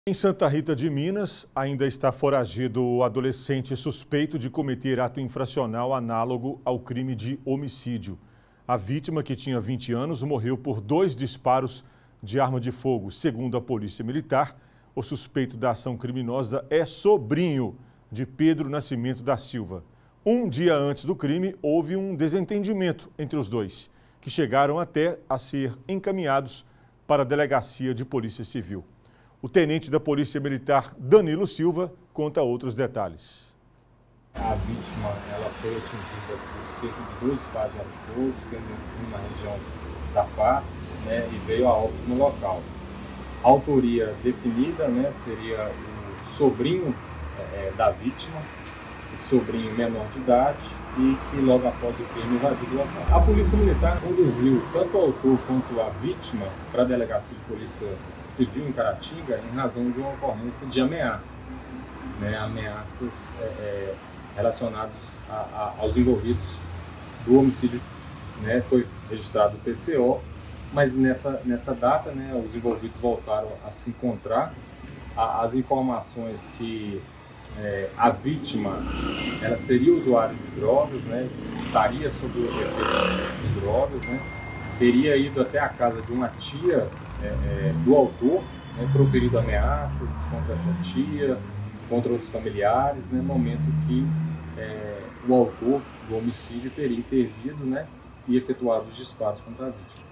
Em Santa Rita de Minas, ainda está foragido o adolescente suspeito de cometer ato infracional análogo ao crime de homicídio. A vítima, que tinha 20 anos, morreu por 2 disparos de arma de fogo. Segundo a Polícia Militar, o suspeito da ação criminosa é sobrinho de Pedro Nascimento da Silva. Um dia antes do crime, houve um desentendimento entre os dois, que chegaram até a ser encaminhados para a Delegacia de Polícia Civil. O tenente da Polícia Militar, Danilo Silva, conta outros detalhes. A vítima ela foi atingida por cerca de 2 disparos de arma de fogo, sendo uma região da face, e veio a óbito no local. A autoria definida, seria o sobrinho da vítima, sobrinho menor de idade e que logo após o crime invadiu o local. A Polícia Militar conduziu tanto o autor quanto a vítima para a Delegacia de Polícia Civil em Caratinga em razão de uma ocorrência de ameaça, ameaças relacionadas aos envolvidos do homicídio. Foi registrado o PCO, mas nessa data os envolvidos voltaram a se encontrar. As informações que a vítima ela seria usuária de drogas, estaria sob o efeito de drogas, teria ido até a casa de uma tia do autor, proferido ameaças contra essa tia, contra outros familiares, no momento que o autor do homicídio teria intervido e efetuado os disparos contra a vítima.